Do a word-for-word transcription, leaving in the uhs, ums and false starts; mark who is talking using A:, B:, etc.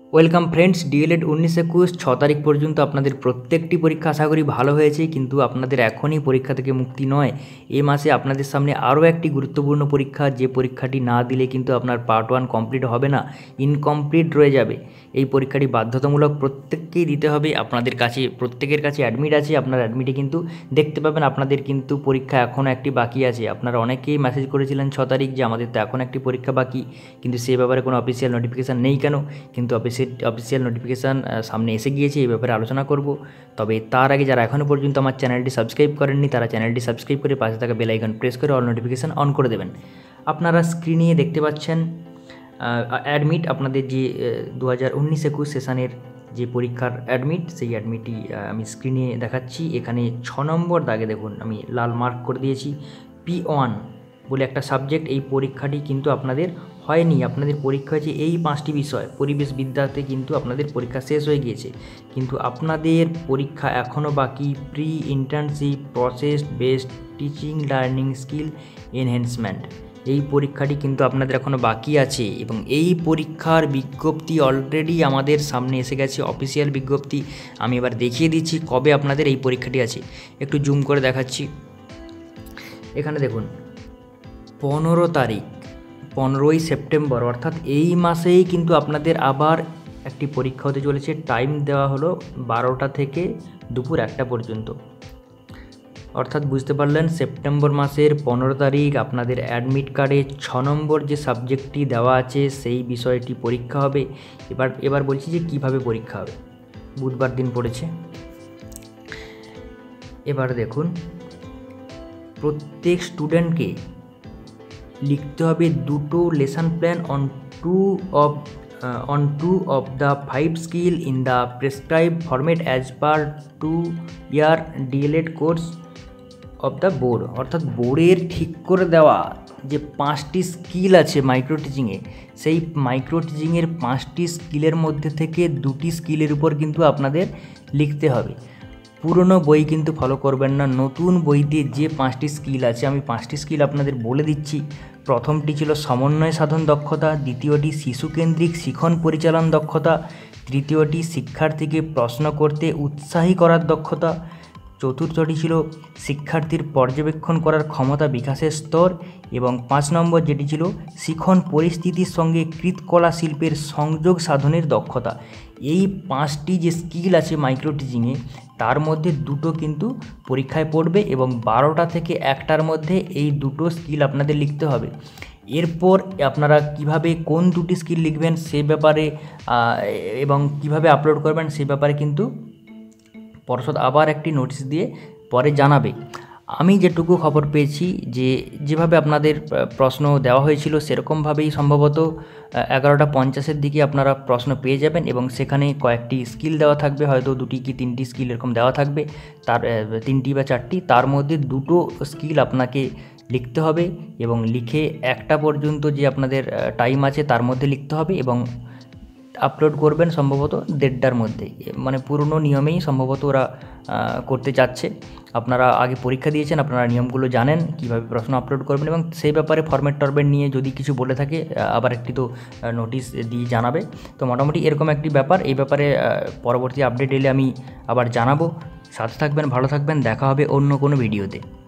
A: Welcome friends, D.El.Ed উনিশ একুশ ছ তারিখ পর্যন্ত আপনাদের প্রত্যেকটি পরীক্ষা আশা করি ভালো হয়েছে, কিন্তু আপনাদের এখনই পরীক্ষা থেকে মুক্তি নয়। এ মাসে আপনাদের সামনে আরও একটি গুরুত্বপূর্ণ পরীক্ষা, যে পরীক্ষাটি না দিলে কিন্তু আপনার পার্ট ওয়ান কমপ্লিট হবে না, ইনকমপ্লিট রয়ে যাবে। এই পরীক্ষাটি বাধ্যতামূলক, প্রত্যেককেই দিতে হবে। আপনাদের কাছে প্রত্যেকের কাছে অ্যাডমিট আছে, আপনার অ্যাডমিটে কিন্তু দেখতে পাবেন আপনাদের কিন্তু পরীক্ষা এখনও একটি বাকি আছে। আপনারা অনেকেই মেসেজ করেছিলেন ছ তারিখ যে আমাদের তো এখন একটি পরীক্ষা বাকি, কিন্তু সে ব্যাপারে কোনো অফিসিয়াল নোটিফিকেশান নেই কেন? কিন্তু অফিসিয়াল অফিসিয়াল নোটিফিকেশান সামনে এসে গিয়েছে, এই ব্যাপারে আলোচনা করব। তবে তার আগে যারা এখনও পর্যন্ত আমার চ্যানেলটি সাবস্ক্রাইব করেননি, তারা চ্যানেলটি সাবস্ক্রাইব করে পাশে থাকা বেল আইকন প্রেস করে অল নোটিফিকেশান অন করে দেবেন। আপনারা স্ক্রিনে দেখতে পাচ্ছেন অ্যাডমিট, আপনাদের যে দু হাজার উনিশ একুশ সেশনের যে পরীক্ষার অ্যাডমিট, সেই অ্যাডমিটটি আমি স্ক্রিনে দেখাচ্ছি। এখানে ছ নম্বর দাগে দেখুন আমি লাল মার্ক করে দিয়েছি পি ওয়ান বলে একটা সাবজেক্ট। এই পরীক্ষাটি কিন্তু আপনাদের হয়নি, আপনাদের পরীক্ষা হয়েছে এই পাঁচটি বিষয়। পরিবেশ বিদ্যাতে কিন্তু আপনাদের পরীক্ষা শেষ হয়ে গিয়েছে, কিন্তু আপনাদের পরীক্ষা এখনও বাকি pre internship process based teaching learning skill enhancement. এই পরীক্ষাটি কিন্তু আপনাদের এখনও বাকি আছে, এবং এই পরীক্ষার বিজ্ঞপ্তি অলরেডি আমাদের সামনে এসে গেছে, অফিসিয়াল বিজ্ঞপ্তি। আমি এবার দেখিয়ে দিচ্ছি কবে আপনাদের এই পরীক্ষাটি আছে। একটু জুম করে দেখাচ্ছি। এখানে দেখুন পনেরো তারিখ পনেরোই সেপ্টেম্বর, অর্থাৎ এই মাসেই কিন্তু আপনাদের আবার একটি পরীক্ষা হতে চলেছে। টাইম দেওয়া হলো বারোটা থেকে দুপুর একটা পর্যন্ত। অর্থাৎ বুঝতে পারলেন, সেপ্টেম্বর মাসের পনেরো তারিখ আপনাদের অ্যাডমিট কার্ডে ছ নম্বর যে সাবজেক্টটি দেওয়া আছে সেই বিষয়টি পরীক্ষা হবে। এবার এবার বলছি যে কিভাবে পরীক্ষা হবে। বুধবার দিন পড়েছে। এবার দেখুন, প্রত্যেক স্টুডেন্টকে লিখতে হবে দুটো lesson plan on two of on two of the five skill in the prescribe format as per two year DElEd course of the board. অর্থাৎ বোর্ডের ঠিক করে দেওয়া যে পাঁচটি স্কিল আছে মাইক্রো টিচিংয়ে, সেই মাইক্রো টিচিংয়ের পাঁচটি স্কিলের মধ্যে থেকে দুটি স্কিলের উপর কিন্তু আপনাদের লিখতে হবে। পুরনো বই কিন্তু ফলো করবেন না, নতুন বইতে যে পাঁচটি স্কিল আছে আমি পাঁচটি স্কিল আপনাদের বলে দিচ্ছি। প্রথমটি ছিল সমন্বয় সাধন দক্ষতা, দ্বিতীয়টি শিশুকেন্দ্রিক শিখন পরিচালন দক্ষতা, তৃতীয়টি শিক্ষার্থীকে প্রশ্ন করতে উৎসাহী করার দক্ষতা, চতুর্থটি ছিল শিক্ষার্থীর পর্যবেক্ষণ করার ক্ষমতা বিকাশের স্তর, এবং পাঁচ নম্বর যেটি ছিল শিখন পরিস্থিতির সঙ্গে কৃৎকলা শিল্পের সংযোগ সাধনের দক্ষতা। এই পাঁচটি যে স্কিল আছে মাইক্রো টিচিংয়ে, তার মধ্যে দুটো কিন্তু পরীক্ষায় পড়বে, এবং বারোটা থেকে একটার মধ্যে এই দুটো স্কিল আপনাদের লিখতে হবে। এরপর আপনারা কিভাবে কোন দুটি স্কিল লিখবেন সে ব্যাপারে এবং কিভাবে আপলোড করবেন সে ব্যাপারে কিন্তু পর্ষদ আবার একটি নোটিশ দিয়ে পরে জানাবে। আমি যেটুকু খবর পেয়েছি যে যেভাবে আপনাদের প্রশ্ন দেওয়া হয়েছিল সেরকমভাবেই সম্ভবত এগারোটা পঞ্চাশের দিকে আপনারা প্রশ্ন পেয়ে যাবেন, এবং সেখানে কয়েকটি স্কিল দেওয়া থাকবে, হয়তো দুটি কি তিনটি স্কিল এরকম দেওয়া থাকবে, তার তিনটি বা চারটি, তার মধ্যে দুটো স্কিল আপনাকে লিখতে হবে, এবং লিখে একটা পর্যন্ত যে আপনাদের টাইম আছে তার মধ্যে লিখতে হবে, এবং আপলোড করবেন সম্ভবত দেড়টার মধ্যে। মানে পুরনো নিয়মেই সম্ভবত ওরা করতে চাচ্ছে। আপনারা আগে পরীক্ষা দিয়েছেন, আপনারা নিয়মগুলো জানেন কীভাবে প্রশ্ন আপলোড করবেন, এবং সেই ব্যাপারে ফরম্যাট টরম্যাট নিয়ে যদি কিছু বলে থাকে আবার একটি তো নোটিশ দিয়ে জানাবে। তো মোটামুটি এরকম একটি ব্যাপার। এই ব্যাপারে পরবর্তী আপডেট এলে আমি আবার জানাবো। সাথে থাকবেন, ভালো থাকবেন, দেখা হবে অন্য কোনো ভিডিওতে।